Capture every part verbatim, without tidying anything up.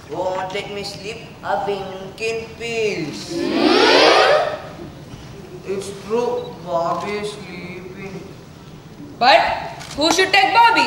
won't let me sleep a wink in peace. It's true, Bobby is sleeping. But who should take Bobby?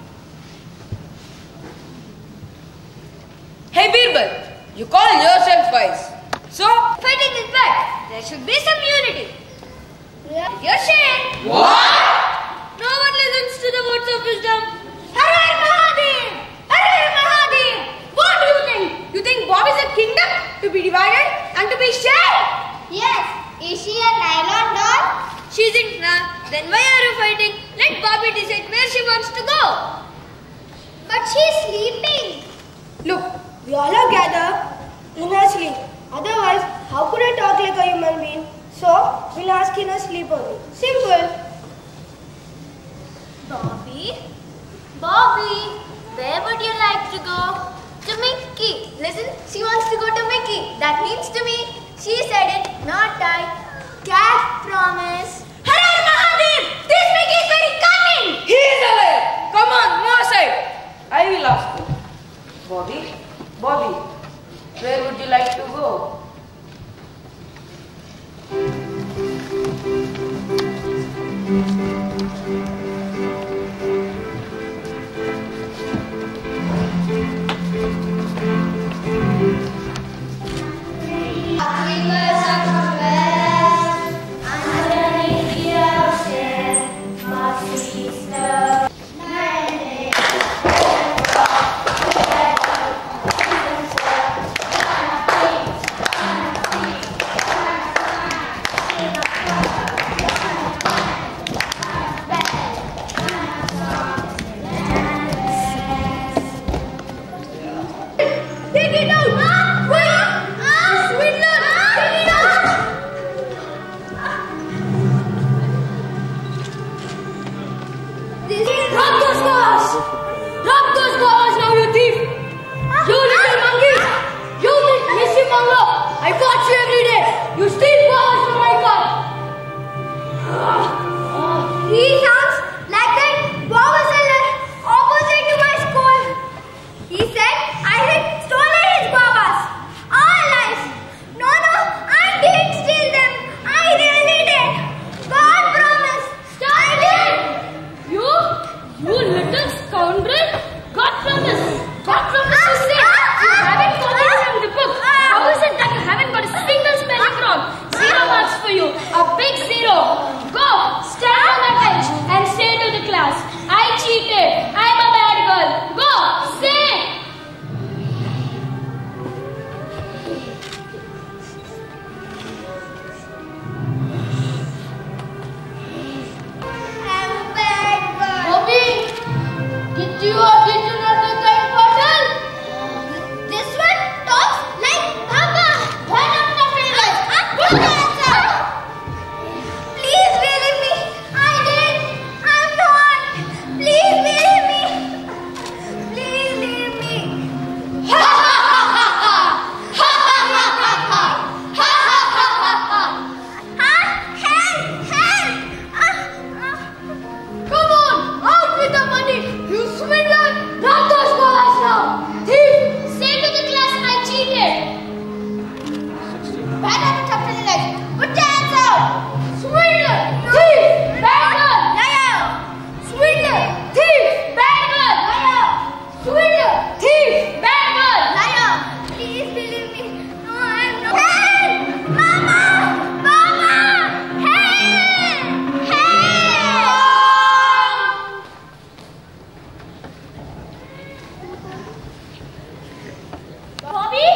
Hey Birbal, you call yourself wise. So, fighting is bad. There should be some unity. Yeah. You're saying What? no one listens to the words of wisdom. Har Har Mahadev! Har Har Mahadev! What do you think? You think Bob is a kingdom to be divided and to be shared? Yes. Is she a nylon doll? She isn't now. Then why are you fighting? Let Bobby decide where she wants to go. But she's sleeping. Look, we all are gathered in her sleep. Otherwise, how could I talk like a human being? So, we'll ask in her sleep only. Simple. Bobby? Bobby, where would you like to go? To Mickey. Listen, she wants to go to Mickey. That means to me. She said it, not I. Cat promise. Har Har Mahadev! This Mickey is very cunning! he is away. Come on, move aside. I will ask you. Bobby, Bobby, where would you like to go? Bobby?